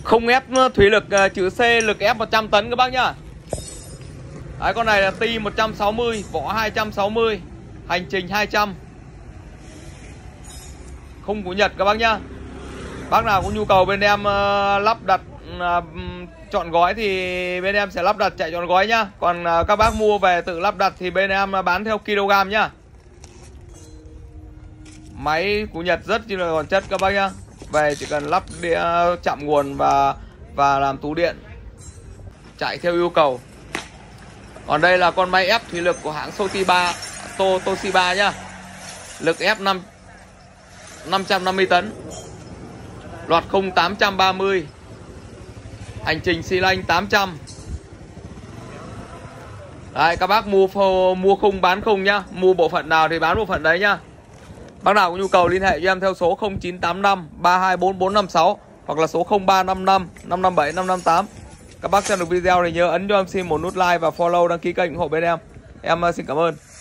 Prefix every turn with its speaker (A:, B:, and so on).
A: Không ép thủy lực chữ C, lực ép 100 tấn các bác nhá. Đấy, con này là ti 160, vỏ 260, hành trình 200. Không của Nhật các bác nhá. Bác nào có nhu cầu bên em lắp đặt chọn gói thì bên em sẽ lắp đặt chạy chọn gói nhá. Còn các bác mua về tự lắp đặt thì bên em bán theo kg nhá. Máy của Nhật rất chi là còn chất các bác nhá. Về chỉ cần lắp chạm nguồn và làm tú điện, chạy theo yêu cầu. Còn đây là con máy ép thủy lực của hãng Toshiba nhá. Lực ép 550 tấn. Loạt khung 830. Hành trình xi lanh 800. Đấy, các bác mua khung bán khung nhá. Mua bộ phận nào thì bán bộ phận đấy nhá. Bác nào có nhu cầu liên hệ cho em theo số 0985 324456 hoặc là số 0355 557 558. Các bác xem được video thì nhớ ấn cho em xin một nút like và follow đăng ký kênh ủng hộ bên em. Em xin cảm ơn.